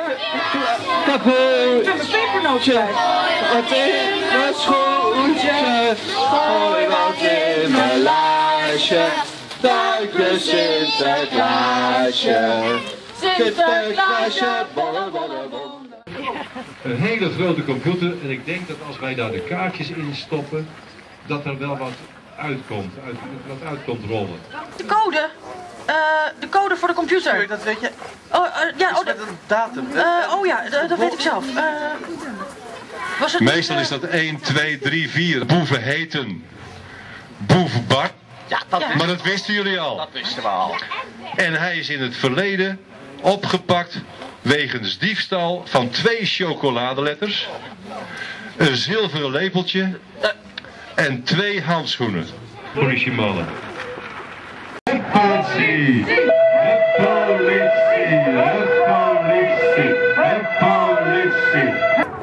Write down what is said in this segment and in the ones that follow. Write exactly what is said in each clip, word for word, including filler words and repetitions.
Pepernootje. Wat in mijn schoentje, gooi wat in mijn lijstje. Dank je Sinterklaasje. Sinterklaasje, bolle bolle bolle. Een hele grote computer en ik denk dat als wij daar de kaartjes in stoppen, dat er wel wat uitkomt, uit, wat uitkomt rollen. De code? Uh, de code voor de computer. Dat weet je. Oh, uh, ja, oh, met een datum. Uh, oh ja, dat weet ik zelf. Uh, was het Meestal uh, is dat één, twee, drie, vier. Boeven heten Boef Bart. Ja, dat, ja. Maar dat wisten jullie al. dat wisten we al. En hij is in het verleden opgepakt wegens diefstal van twee chocoladeletters, een zilveren lepeltje en twee handschoenen. Politiemannen. De politie! De politie! De politie! De politie!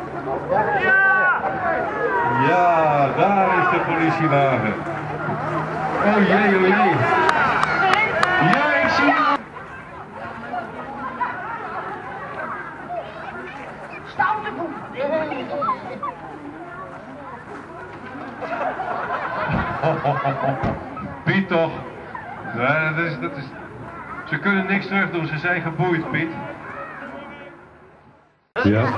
Ja, daar is de politiewagen. Oh jee, oh jee. Ja, ik zie hem. Piet toch? Nee, dat is, dat is... Ze kunnen niks terug doen, ze zijn geboeid, Piet. Ja.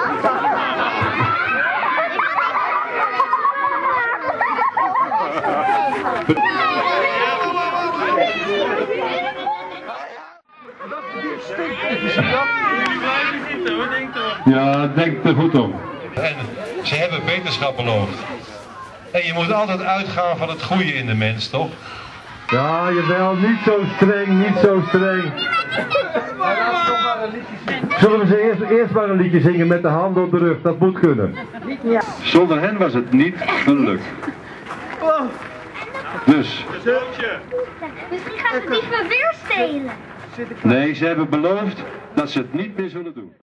Ja, denk er goed om. En ze hebben wetenschap beloofd. En je moet altijd uitgaan van het goede in de mens, toch? Ja, jawel, niet zo streng, niet zo streng. Zullen we ze eerst, eerst maar een liedje zingen met de handen op de rug, dat moet kunnen. Ja. Zonder hen was het niet gelukt. Dus. Misschien gaat het niet meer weer stelen. Nee, ze hebben beloofd dat ze het niet meer zullen doen.